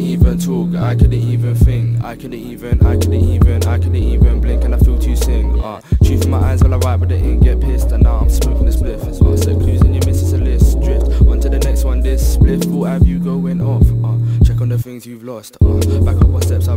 even talk, I couldn't even think, I couldn't even blink, and I feel to sing. Truth in my eyes while I write, but they ain't get pissed, and now I'm smoking a spliff. Said clues in your missus a list, drift on to the next one. This spliff will have you going off. Check on the things you've lost. Back up on steps.